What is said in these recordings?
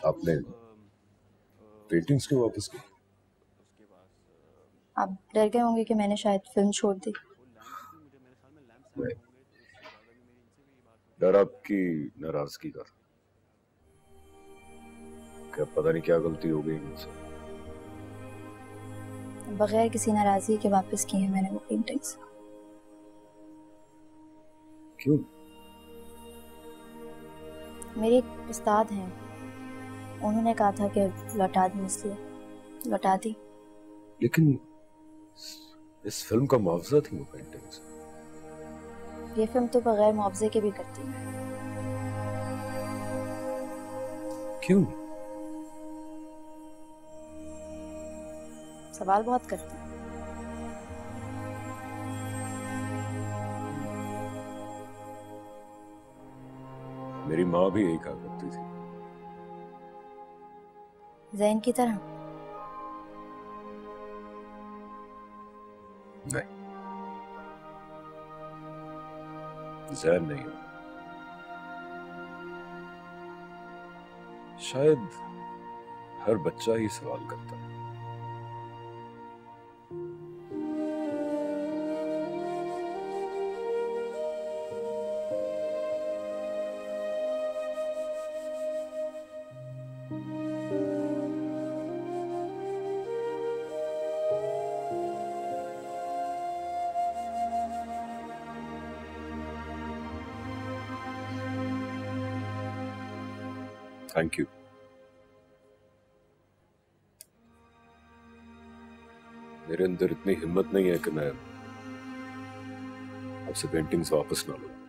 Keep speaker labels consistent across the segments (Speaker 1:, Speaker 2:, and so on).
Speaker 1: आपने पेंटिंग्स क्यों वापस की?
Speaker 2: आप डर गए होंगे कि मैंने शायद फिल्म छोड़ दी।
Speaker 1: नहीं, डर आपकी नाराजगी का था। क्या पता नहीं क्या गलती हो गई मुझसे।
Speaker 2: बगैर किसी नाराजगी के वापस की है मैंने वो पेंटिंग्स।
Speaker 1: क्यों?
Speaker 2: मेरे एक उस्ताद हैं, उन्होंने कहा था कि लौटा दूं, इसलिए लौटा दी।
Speaker 1: लेकिन इस फिल्म का मुआवजा थी वो पेंटिंग्स।
Speaker 2: ये फिल्म तो बगैर मुआवजे के भी करती है।
Speaker 1: क्यों?
Speaker 2: सवाल बहुत करते हैं।
Speaker 1: मेरी माँ भी यही कहा करती थी।
Speaker 2: ज़ैन की तरह?
Speaker 1: नहीं, ज़ैन नहीं हूं। शायद हर बच्चा ही सवाल करता है। Thank you. मेरे अंदर इतनी हिम्मत नहीं है कि मैं आपसे पेंटिंग्स वापस ना लूं।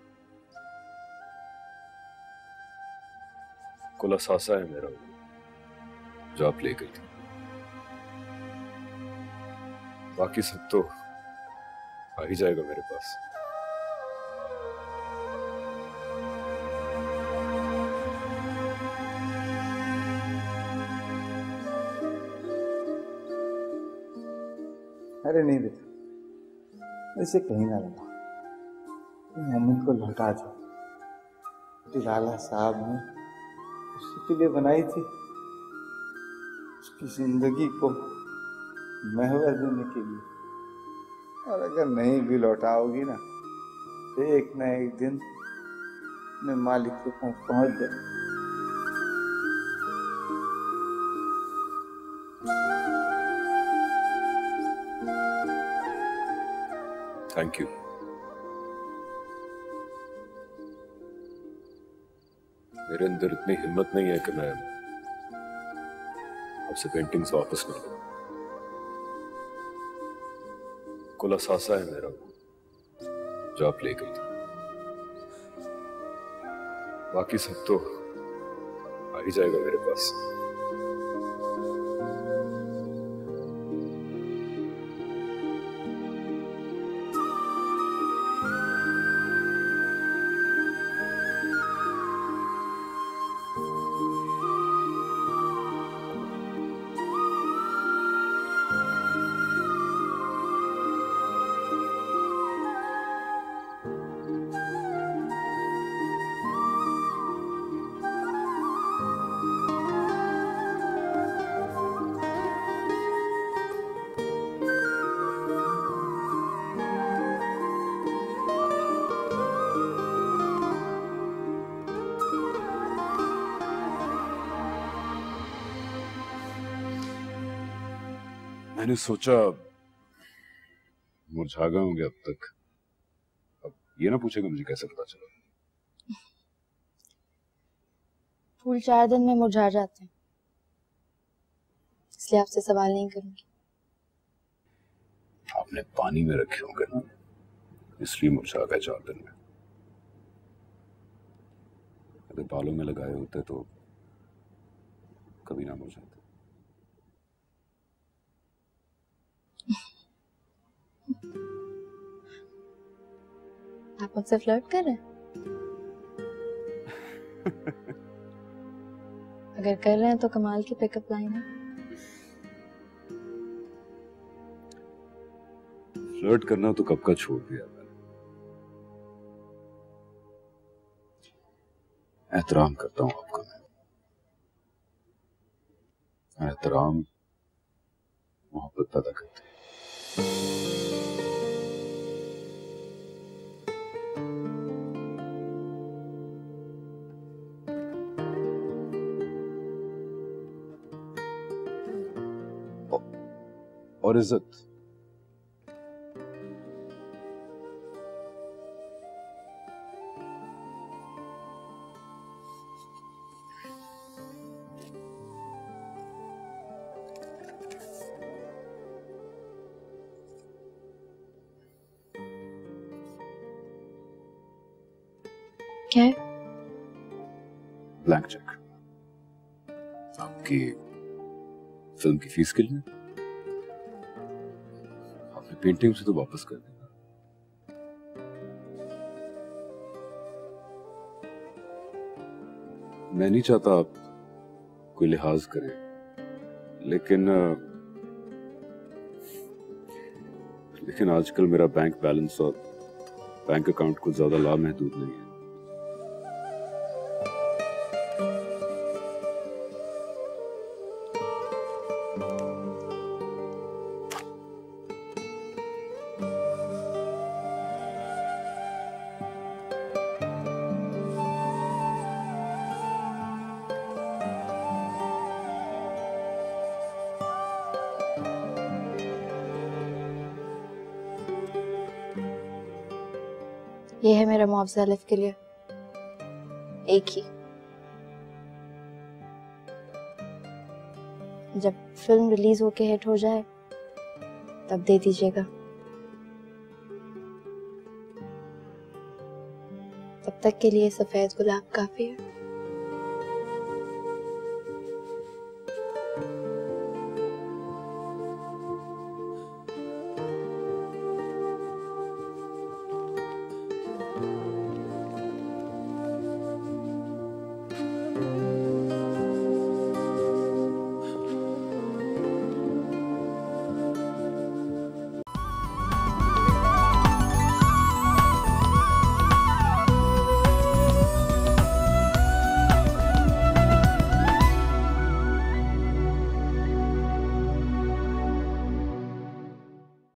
Speaker 1: कुल असासा है मेरा जो आप ले गई थी। बाकी सब तो आ ही जाएगा मेरे पास।
Speaker 3: अरे नहीं बेटा, इसे कहीं ना लगा। मोमिन को लौटा दो। लाला साहब ने उसके लिए बनाई थी, उसकी जिंदगी को महवर देने के लिए। और अगर नहीं भी लौटाओगी ना, तो एक ना एक दिन अपने मालिक के पास पहुंच जाए।
Speaker 1: Thank you. मेरे अंदर इतनी हिम्मत नहीं है कि मैं आपसे पेंटिंग्स वापस ना लूं। कुल असासा है मेरा जो आप ले गई थी। बाकी सब तो आ ही जाएगा मेरे पास। मैंने सोचा मुरझा गए होंगे अब तक। अब ये ना पूछेगा मुझे कैसे पता चला।
Speaker 2: फूल 4 दिन में मुरझा जाते हैं, इसलिए आपसे सवाल नहीं करूंगी।
Speaker 1: आपने पानी में रखे होंगे ना, इसलिए मुरझा गए 4 दिन में। अगर बालों में लगाए होते तो कभी ना मुरझाते।
Speaker 2: आप मुझसे फ्लर्ट कर रहे हैं? अगर कर रहे हैं तो कमाल की पिकअप लाइन है।
Speaker 1: फ्लर्ट करना तो कब का छोड़ दिया मैंने। एहतराम करता हूं आपका मैं। एहतराम मोहब्बत पैदा करते हैं। और इज्जत।
Speaker 2: क्या है?
Speaker 1: ब्लैंक चेक आपकी फिल्म की फीस के लिए। आपने पेंटिंग से तो वापस कर देना। मैं नहीं चाहता आप कोई लिहाज करें, लेकिन आजकल मेरा बैंक बैलेंस और बैंक अकाउंट कुछ ज्यादा लामहदूद नहीं है।
Speaker 2: ये है मेरा मुआवजा अलिफ के लिए, एक ही। जब फिल्म रिलीज होके हिट हो जाए तब दे दीजिएगा। तब तक के लिए सफेद गुलाब काफी है।